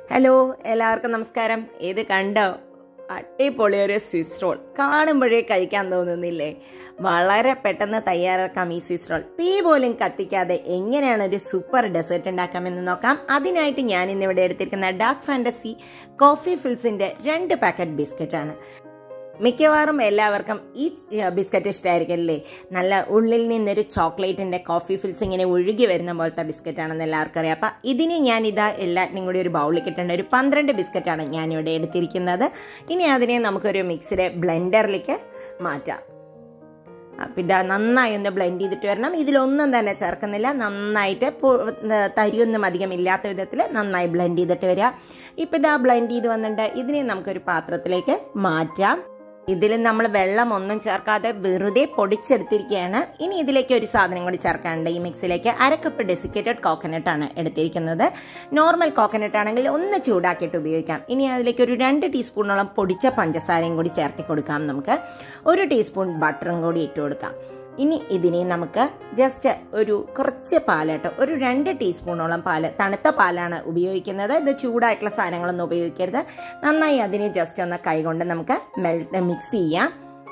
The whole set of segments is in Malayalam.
ഹലോ, എല്ലാവർക്കും നമസ്കാരം. ഇത് കണ്ടോ, അടിപൊളിയൊരു സ്വിസ് റോൾ. കാണുമ്പോഴേ കഴിക്കാൻ തോന്നുന്നില്ലേ? വളരെ പെട്ടെന്ന് തയ്യാറാക്കാം ഈ സ്വിസ് റോൾ. തീ പോലും കത്തിക്കാതെ എങ്ങനെയാണ് ഒരു സൂപ്പർ ഡെസേർട്ട് ഉണ്ടാക്കാമെന്ന് നോക്കാം. അതിനായിട്ട് ഞാൻ ഇന്നിവിടെ എടുത്തിരിക്കുന്ന ഡാർക്ക് ഫാൻറ്റസി കോഫി ഫിൽസിൻ്റെ 2 പാക്കറ്റ് ബിസ്ക്കറ്റാണ്. മിക്കവാറും എല്ലാവർക്കും ഈ ബിസ്ക്കറ്റ് ഇഷ്ടമായിരിക്കില്ലേ? നല്ല ഉള്ളിൽ നിന്നൊരു ചോക്ലേറ്റിൻ്റെ കോഫി ഫിൽസ് ഇങ്ങനെ ഒഴുകി വരുന്ന പോലത്തെ ബിസ്ക്കറ്റാണെന്ന് എല്ലാവർക്കും അറിയാം. അപ്പം ഇതിന് ഞാനിതാ എല്ലാത്തിനും കൂടി ഒരു ബൗളിൽ കിട്ടേണ്ട ഒരു 12 ബിസ്ക്കറ്റാണ് ഞാനിവിടെ എടുത്തിരിക്കുന്നത്. ഇനി അതിനെ നമുക്കൊരു മിക്സിയുടെ ബ്ലെൻഡറിലേക്ക് മാറ്റാം. അപ്പം ഇതാ നന്നായി ഒന്ന് ബ്ലെൻഡ് ചെയ്തിട്ട് വരണം. ഇതിലൊന്നും തന്നെ ചേർക്കുന്നില്ല. നന്നായിട്ട് തരിയൊന്നും അധികം ഇല്ലാത്ത വിധത്തിൽ നന്നായി ബ്ലെൻഡ് ചെയ്തിട്ട് വരിക. ഇപ്പം ഇതാ ബ്ലെൻഡ് ചെയ്ത് വന്നിട്ട് ഇതിനെ നമുക്കൊരു പാത്രത്തിലേക്ക് മാറ്റാം. ഇതിൽ നമ്മൾ വെള്ളമൊന്നും ചേർക്കാതെ വെറുതെ പൊടിച്ചെടുത്തിരിക്കുകയാണ്. ഇനി ഇതിലേക്ക് ഒരു സാധനം കൂടി ചേർക്കാനുണ്ട്. ഈ മിക്സിലേക്ക് 1/2 കപ്പ് ഡെസിക്കേറ്റഡ് കോക്കനട്ടാണ് എടുത്തിരിക്കുന്നത്. നോർമൽ കോക്കനട്ട് ആണെങ്കിൽ ഒന്ന് ചൂടാക്കിയിട്ട് ഉപയോഗിക്കാം. ഇനി അതിലേക്ക് ഒരു 2 ടീസ്പൂണോളം പൊടിച്ച പഞ്ചസാരയും കൂടി ചേർത്ത് കൊടുക്കാം. നമുക്ക് 1 ടീസ്പൂൺ ബട്ടറും കൂടി ഇട്ട് കൊടുക്കാം. ഇനി ഇതിനെ നമുക്ക് ജസ്റ്റ് ഒരു കുറച്ച് പാലാട്ടോ, ഒരു 2 ടീസ്പൂണോളം പാല്, തണുത്ത പാലാണ് ഉപയോഗിക്കുന്നത്. ഇത് ചൂടായിട്ടുള്ള സാധനങ്ങളൊന്നും ഉപയോഗിക്കരുത്. നന്നായി അതിനെ ജസ്റ്റ് ഒന്ന് കൈകൊണ്ട് നമുക്ക് മിക്സ് ചെയ്യാം.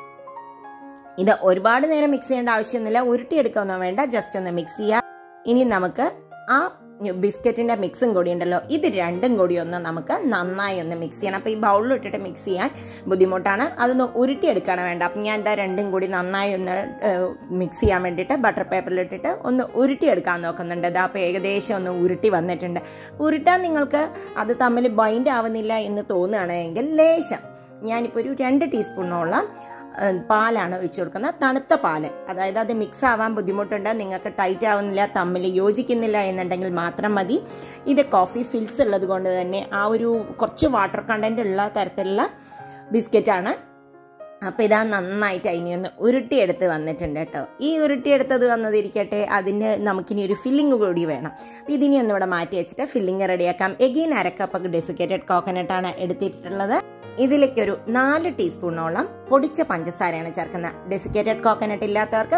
ഇത് ഒരുപാട് നേരം മിക്സ് ചെയ്യേണ്ട ആവശ്യമൊന്നുമില്ല. ഉരുട്ടിയെടുക്കൊന്നും വേണ്ട, ജസ്റ്റ് ഒന്ന് മിക്സ് ചെയ്യാം. ഇനി നമുക്ക് ആ ബിസ്ക്കറ്റിൻ്റെ മിക്സും കൂടി ഉണ്ടല്ലോ, ഇത് രണ്ടും കൂടി ഒന്ന് നമുക്ക് നന്നായി ഒന്ന് മിക്സ് ചെയ്യണം. അപ്പോൾ ഈ ബൗളിൽ ഇട്ടിട്ട് മിക്സ് ചെയ്യാൻ ബുദ്ധിമുട്ടാണ്. അതൊന്ന് ഉരുട്ടിയെടുക്കണം വേണ്ട. അപ്പം ഞാൻ എന്താ രണ്ടും കൂടി നന്നായി ഒന്ന് മിക്സ് ചെയ്യാൻ വേണ്ടിയിട്ട് ബട്ടർ പേപ്പറിലിട്ടിട്ട് ഒന്ന് ഉരുട്ടിയെടുക്കാൻ നോക്കുന്നുണ്ട്. ഇതാ അപ്പോൾ ഏകദേശം ഒന്ന് ഉരുട്ടി വന്നിട്ടുണ്ട്. ഉരുട്ടാൻ നിങ്ങൾക്ക് അത് തമ്മിൽ ബൈൻഡ് ആവുന്നില്ല എന്ന് തോന്നുകയാണെങ്കിൽ ലേശം ഞാനിപ്പോൾ ഒരു 2 ടീസ്പൂണോളം പാലാണ് ഒഴിച്ചു കൊടുക്കുന്നത്. തണുത്ത പാല്, അതായത് അത് മിക്സ് ആവാൻ ബുദ്ധിമുട്ടുണ്ട്, നിങ്ങൾക്ക് ടൈറ്റ് ആവുന്നില്ല, തമ്മിൽ യോജിക്കുന്നില്ല എന്നുണ്ടെങ്കിൽ മാത്രം മതി. ഇത് കോഫി ഫിൽസ് ഉള്ളത് കൊണ്ട് തന്നെ ആ ഒരു കുറച്ച് വാട്ടർ കണ്ടന്റ് ഉള്ള തരത്തിലുള്ള ബിസ്ക്കറ്റാണ്. അപ്പോൾ ഇതാ നന്നായിട്ട് അതിനെ ഒന്ന് ഉരുട്ടിയെടുത്ത് വന്നിട്ടുണ്ട് കേട്ടോ. ഈ ഉരുട്ടിയെടുത്തത് വന്നതിരിക്കട്ടെ, അതിന് നമുക്കിനി ഒരു ഫില്ലിങ് കൂടി വേണം. അപ്പോൾ ഇതിനെ ഒന്നിവിടെ മാറ്റി വെച്ചിട്ട് ഫില്ലിങ് റെഡിയാക്കാം. എഗെയിൻ 1/2 കപ്പ് ഡെസിക്കേറ്റഡ് കോക്കനട്ടാണ് എടുത്തിട്ടുള്ളത്. ഇതിലേക്കൊരു 4 ടീസ്പൂണോളം പൊടിച്ച പഞ്ചസാരയാണ് ചേർക്കുന്നത്. ഡെസിക്കേറ്റഡ് കോക്കനട്ട് ഇല്ലാത്തവർക്ക്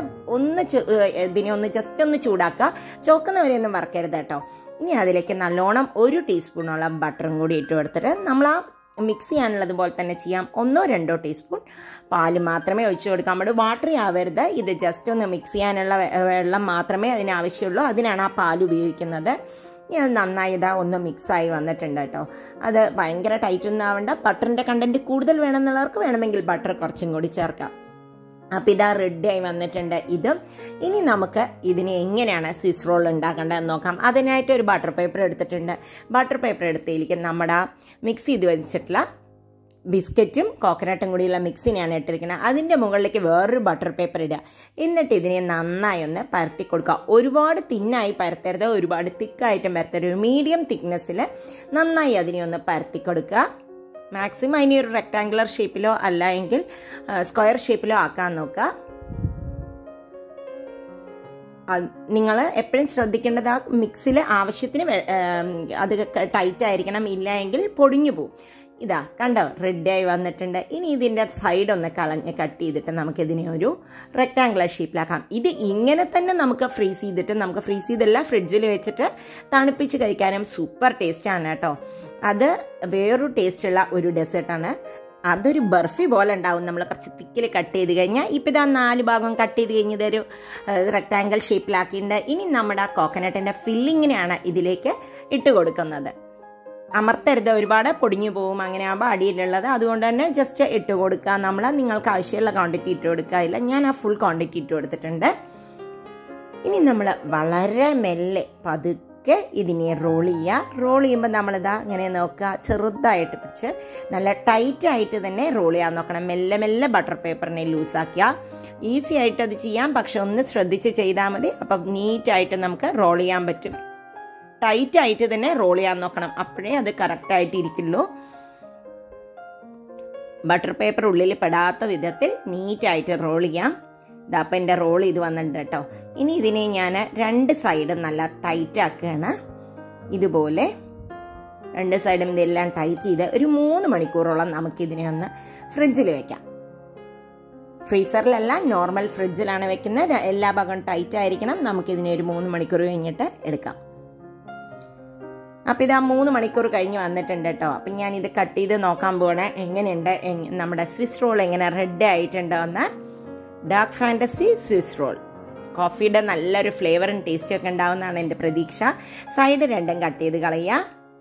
ഇതിനെ ഒന്ന് ജസ്റ്റ് ഒന്ന് ചൂടാക്കുക. ചോക്കുന്നവരെയൊന്നും വറക്കരുത് കേട്ടോ. ഇനി അതിലേക്ക് നല്ലോണം 1 ടീസ്പൂണോളം ബട്ടറും കൂടി ഇട്ട് കൊടുത്തിട്ട് നമ്മൾ ആ മിക്സ് ചെയ്യാനുള്ളത് പോലെ തന്നെ ചെയ്യാം. 1-2 ടീസ്പൂൺ പാല് മാത്രമേ ഒഴിച്ചു കൊടുക്കാൻ പാടുള്ളൂ. വാട്ടറി ആവരുത്. ഇത് ജസ്റ്റ് ഒന്ന് മിക്സ് ചെയ്യാനുള്ള വെള്ളം മാത്രമേ അതിനാവശ്യമുള്ളൂ. അതിനാണ് ആ പാൽ ഉപയോഗിക്കുന്നത്. അത് നന്നായി ഇതാ ഒന്ന് മിക്സായി വന്നിട്ടുണ്ട് കേട്ടോ. അത് ഭയങ്കര ടൈറ്റൊന്നും ആവണ്ട. ബട്ടറിൻ്റെ കണ്ടൻറ്റ് കൂടുതൽ വേണമെന്നുള്ളവർക്ക് വേണമെങ്കിൽ ബട്ടർ കുറച്ചും കൂടി ചേർക്കാം. അപ്പോൾ ഇതാ റെഡിയായി വന്നിട്ടുണ്ട് ഇതും. ഇനി നമുക്ക് ഇതിനെ എങ്ങനെയാണ് സ്വിസ് റോൾ ഉണ്ടാക്കേണ്ടതെന്ന് നോക്കാം. അതിനായിട്ട് ഒരു ബട്ടർ പേപ്പർ എടുത്തിട്ടുണ്ട്. ബട്ടർ പേപ്പർ എടുത്തതിലേക്ക് നമ്മുടെ മിക്സ് ചെയ്ത് വെച്ചിട്ടുള്ള ബിസ്ക്കറ്റും കോക്കനട്ടും കൂടിയുള്ള മിക്സിനെയാണ് ഇട്ടിരിക്കുന്നത്. അതിൻ്റെ മുകളിലേക്ക് വേറൊരു ബട്ടർ പേപ്പർ ഇടുക. എന്നിട്ട് ഇതിനെ നന്നായി ഒന്ന് പരത്തി കൊടുക്കുക. ഒരുപാട് തിന്നായി പരത്തരുത്, ഒരുപാട് തിക്കായിട്ടും പരത്തരുത്. ഒരു മീഡിയം തിക്നെസ്സിൽ നന്നായി അതിനെ ഒന്ന് പരത്തി കൊടുക്കുക. മാക്സിമം അതിനെ ഒരു റെക്ടാങ്കുലർ ഷേപ്പിലോ അല്ല എങ്കിൽ സ്ക്വയർ ഷേപ്പിലോ ആക്കാൻ നോക്കുക. നിങ്ങൾ എപ്പോഴും ശ്രദ്ധിക്കേണ്ടത് ആ മിക്സിൽ ആവശ്യത്തിന് അത് ടൈറ്റ് ആയിരിക്കണം, ഇല്ല എങ്കിൽ പൊടിഞ്ഞു പോവും. ഇതാ കണ്ടോ, റെഡിയായി വന്നിട്ടുണ്ട്. ഇനി ഇതിൻ്റെ സൈഡ് ഒന്ന് കട്ട് ചെയ്തിട്ട് നമുക്കിതിനെ ഒരു റെക്ടാങ്കുലർ ഷേപ്പിലാക്കാം. ഇത് ഇങ്ങനെ തന്നെ നമുക്ക് ഫ്രീസ് ചെയ്തല്ല ഫ്രിഡ്ജിൽ വെച്ചിട്ട് തണുപ്പിച്ച് കഴിക്കാനും സൂപ്പർ ടേസ്റ്റാണ് കേട്ടോ. അത് വേറൊരു ടേസ്റ്റുള്ള ഒരു ഡെസേർട്ടാണ്. അതൊരു ബർഫി പോലെ ഉണ്ടാവും നമ്മൾ കുറച്ച് തിക്കിൽ കട്ട് ചെയ്ത് കഴിഞ്ഞാൽ. ഇപ്പം ഇതാ 4 ഭാഗം കട്ട് ചെയ്ത് കഴിഞ്ഞതൊരു റെക്ടാങ്കിൾ ഷേപ്പിലാക്കിയിട്ടുണ്ട്. ഇനി നമ്മുടെ കോക്കനട്ടിൻ്റെ ഫില്ലിങ്ങിനെയാണ് ഇതിലേക്ക് ഇട്ട് കൊടുക്കുന്നത്. അമർത്തരുത്, ഒരുപാട് പൊടിഞ്ഞു പോവും അങ്ങനെ ആകുമ്പോൾ അടിയിലുള്ളത്. അതുകൊണ്ട് തന്നെ ജസ്റ്റ് ഇട്ട് കൊടുക്കുക. നിങ്ങൾക്ക് ആവശ്യമുള്ള ക്വാണ്ടിറ്റി ഇട്ട് കൊടുക്കുക. ഞാൻ ആ ഫുൾ ക്വാണ്ടിറ്റി ഇട്ട് കൊടുത്തിട്ടുണ്ട്. ഇനി നമ്മൾ വളരെ മെല്ലെ പതുക്കെ ഇതിനെ റോൾ ചെയ്യുക. റോൾ ചെയ്യുമ്പോൾ നമ്മളിതാ ഇങ്ങനെ നോക്കുക, ചെറുതായിട്ട് പിടിച്ച് നല്ല ടൈറ്റായിട്ട് തന്നെ റോൾ ചെയ്യാൻ നോക്കണം. മെല്ലെ മെല്ലെ ബട്ടർ പേപ്പറിനെ ലൂസാക്കുക. ഈസി ആയിട്ട് അത് ചെയ്യാം, പക്ഷെ ഒന്ന് ശ്രദ്ധിച്ച് ചെയ്താൽ മതി. അപ്പം നീറ്റായിട്ട് നമുക്ക് റോൾ ചെയ്യാൻ പറ്റും. ടൈറ്റായിട്ട് തന്നെ റോൾ ചെയ്യാൻ നോക്കണം, അപ്പോഴേ അത് കറക്റ്റായിട്ട് ഇരിക്കുള്ളൂ. ബട്ടർ പേപ്പർ ഉള്ളിൽ പെടാത്ത വിധത്തിൽ നീറ്റായിട്ട് റോൾ ചെയ്യാം. ഇതപ്പം എൻ്റെ റോൾ ചെയ്ത് വന്നിട്ടുണ്ട് കേട്ടോ. ഇനി ഇതിനെ ഞാൻ 2 സൈഡും നല്ല ടൈറ്റ് ആക്കുകയാണ്. ഇതുപോലെ 2 സൈഡും ഇതെല്ലാം ടൈറ്റ് ചെയ്ത് ഒരു 3 മണിക്കൂറോളം നമുക്കിതിനെ ഒന്ന് ഫ്രിഡ്ജിൽ വെക്കാം. ഫ്രീസറിലല്ല, നോർമൽ ഫ്രിഡ്ജിലാണ് വെക്കുന്നത്. എല്ലാ ഭാഗവും ടൈറ്റ് ആയിരിക്കണം. നമുക്കിതിനെ ഒരു 3 മണിക്കൂർ കഴിഞ്ഞിട്ട് എടുക്കാം. അപ്പോൾ ഇത് 3 മണിക്കൂർ കഴിഞ്ഞ് വന്നിട്ടുണ്ട് കേട്ടോ. അപ്പം ഞാനിത് കട്ട് ചെയ്ത് നോക്കാൻ പോകണേ എങ്ങനെയുണ്ട്, നമ്മുടെ സ്വിസ് റോൾ എങ്ങനെ റെഡി ആയിട്ടുണ്ടോ എന്ന്. ഡാർക്ക് ഫാൻറ്റസി സ്വിസ് റോൾ കോഫിയുടെ നല്ലൊരു ഫ്ലേവറും ടേസ്റ്റും ഒക്കെ ഉണ്ടാവുമെന്നാണ് എൻ്റെ പ്രതീക്ഷ. സൈഡ് രണ്ടും കട്ട് ചെയ്ത് കളയുക.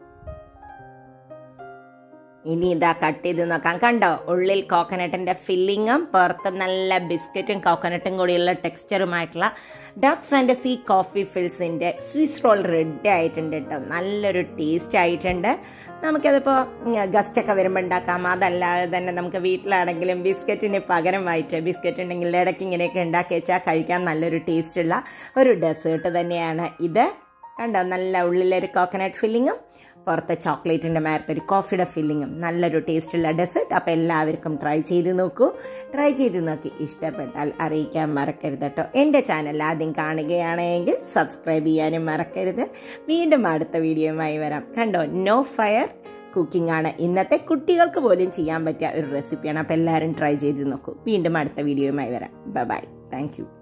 ഇനി ഇതാ കട്ട് ചെയ്ത് നോക്കാം. കണ്ടോ, ഉള്ളിൽ കോക്കനട്ടിൻ്റെ ഫില്ലിങ്ങും പുറത്ത് നല്ല ബിസ്ക്കറ്റും കോക്കനട്ടും കൂടിയുള്ള ടെക്സ്ചറുമായിട്ടുള്ള ഡാർക്ക് ഫാൻറ്റസി കോഫി ഫിൽസിൻ്റെ സ്വിസ് റോൾ റെഡി ആയിട്ടുണ്ട് കേട്ടോ. നല്ലൊരു ടേസ്റ്റ് ആയിട്ടുണ്ട്. നമുക്കതിപ്പോൾ ഗസ്റ്റൊക്കെ വരുമ്പോൾ ഉണ്ടാക്കാം. അതല്ലാതെ തന്നെ നമുക്ക് വീട്ടിലാണെങ്കിലും ബിസ്ക്കറ്റിന് പകരമായിട്ട് ബിസ്ക്കറ്റ് ഉണ്ടെങ്കിൽ ഇടയ്ക്ക് ഇങ്ങനെയൊക്കെ ഉണ്ടാക്കി വെച്ചാൽ കഴിക്കാൻ നല്ലൊരു ടേസ്റ്റുള്ള ഒരു ഡെസേർട്ട് തന്നെയാണ് ഇത്. കണ്ടോ, നല്ല ഉള്ളിലൊരു കോക്കനട്ട് ഫില്ലിങ്ങും പുറത്തെ ചോക്ലേറ്റിൻ്റെ മേലത്തെ ഒരു കോഫിയുടെ ഫില്ലിങ്ങും നല്ലൊരു ടേസ്റ്റുള്ള ഡെസേർട്ട്. അപ്പോൾ എല്ലാവർക്കും ട്രൈ ചെയ്ത് നോക്കൂ. ട്രൈ ചെയ്ത് നോക്കി ഇഷ്ടപ്പെട്ടാൽ അറിയിക്കാൻ മറക്കരുത് കേട്ടോ. എൻ്റെ ചാനൽ ആദ്യം കാണുകയാണെങ്കിൽ സബ്സ്ക്രൈബ് ചെയ്യാനും മറക്കരുത്. വീണ്ടും അടുത്ത വീഡിയോയുമായി വരാം. കണ്ടോ, നോ ഫയർ കുക്കിംഗ് ആണ് ഇന്നത്തെ. കുട്ടികൾക്ക് പോലും ചെയ്യാൻ പറ്റിയ ഒരു റെസിപ്പിയാണ്. അപ്പോൾ എല്ലാവരും ട്രൈ ചെയ്ത് നോക്കൂ. വീണ്ടും അടുത്ത വീഡിയോയുമായി വരാം. ബൈ. Thank U.